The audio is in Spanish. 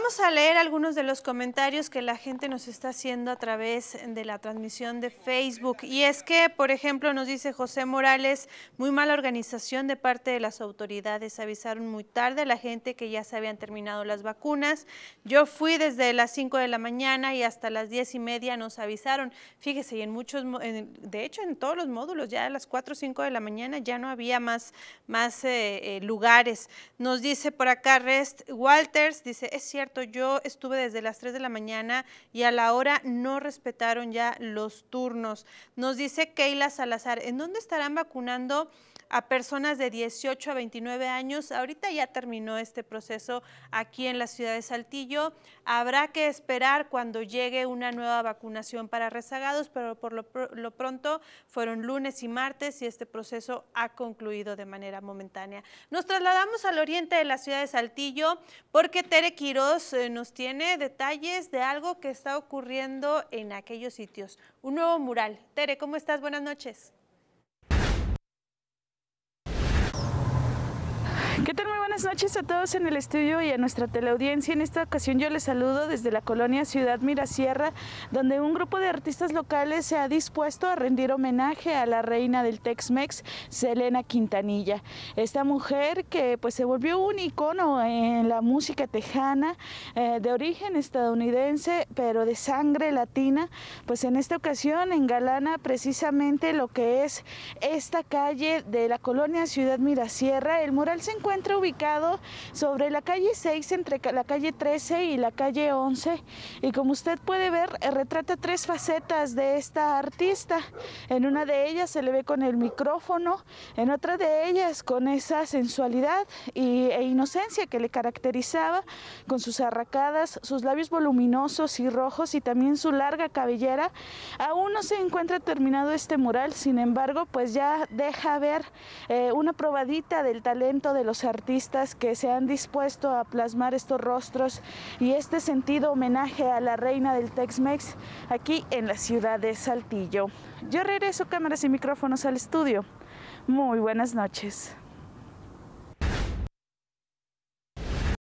Vamos a leer algunos de los comentarios que la gente nos está haciendo a través de la transmisión de Facebook. Y es que, por ejemplo, nos dice José Morales, muy mala organización de parte de las autoridades. Avisaron muy tarde a la gente que ya se habían terminado las vacunas. Yo fui desde las 5 de la mañana y hasta las 10:30 nos avisaron. Fíjese, y en muchos, de hecho, en todos los módulos, ya a las 4 o 5 de la mañana ya no había más lugares. Nos dice por acá Rest Walters, dice, es cierto, yo estuve desde las 3 de la mañana y a la hora no respetaron ya los turnos. Nos dice Keila Salazar, ¿en dónde estarán vacunando a personas de 18 a 29 años? Ahorita ya terminó este proceso aquí en la ciudad de Saltillo. Habrá que esperar cuando llegue una nueva vacunación para rezagados, pero por lo pronto fueron lunes y martes y este proceso ha concluido de manera momentánea. Nos trasladamos al oriente de la ciudad de Saltillo porque Tere Quiroz nos tiene detalles de algo que está ocurriendo en aquellos sitios. Un nuevo mural. Tere, ¿cómo estás? Buenas noches. ¿Qué tal? Muy buenas noches a todos en el estudio y a nuestra teleaudiencia. En esta ocasión yo les saludo desde la colonia Ciudad Mirasierra, donde un grupo de artistas locales se ha dispuesto a rendir homenaje a la reina del Tex-Mex, Selena Quintanilla. Esta mujer que pues se volvió un icono en la música tejana, de origen estadounidense, pero de sangre latina, pues en esta ocasión engalana precisamente lo que es esta calle de la colonia Ciudad Mirasierra. El mural se encuentra ubicado sobre la calle 6, entre la calle 13 y la calle 11, y como usted puede ver, retrata tres facetas de esta artista. En una de ellas se le ve con el micrófono, en otra de ellas con esa sensualidad e inocencia que le caracterizaba, con sus arracadas, sus labios voluminosos y rojos y también su larga cabellera. Aún no se encuentra terminado este mural, sin embargo, pues ya deja ver una probadita del talento de los artistas que se han dispuesto a plasmar estos rostros y este sentido homenaje a la reina del Tex-Mex aquí en la ciudad de Saltillo. Yo regreso cámaras y micrófonos al estudio. Muy buenas noches.